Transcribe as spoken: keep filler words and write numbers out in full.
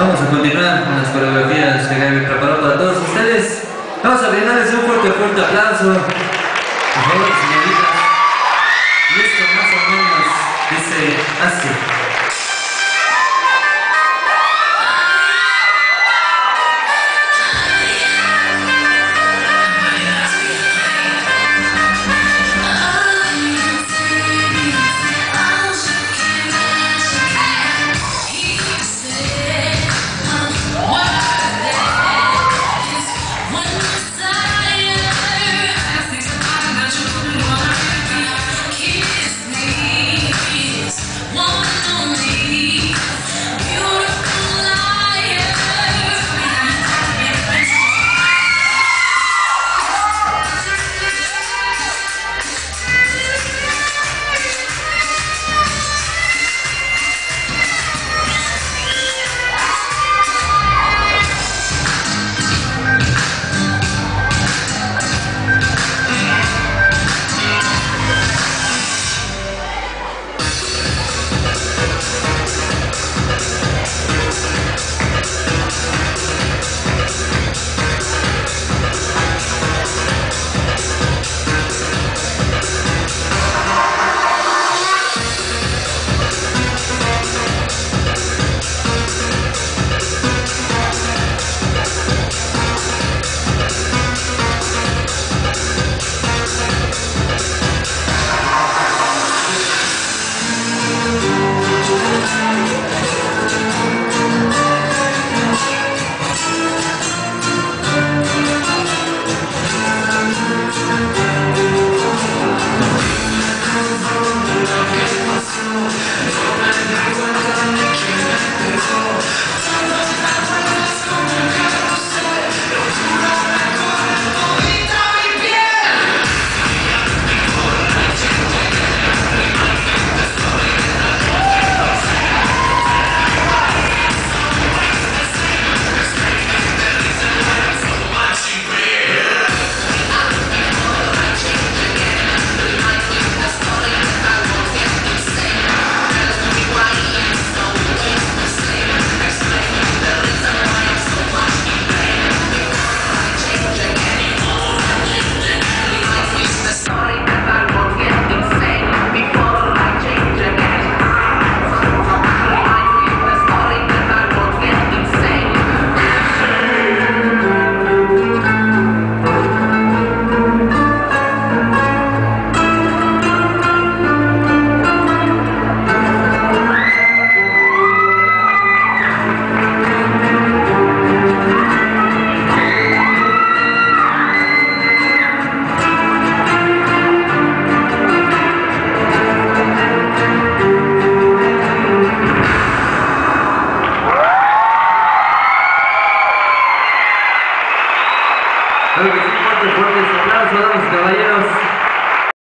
Vamos a continuar con las coreografías que Gaby preparó para todos ustedes. Vamos a brindarles un fuerte, fuerte aplauso. Por favor, señoritas. Y esto más o menos dice así. Fuertes, fuertes aplausos, damas y caballeros.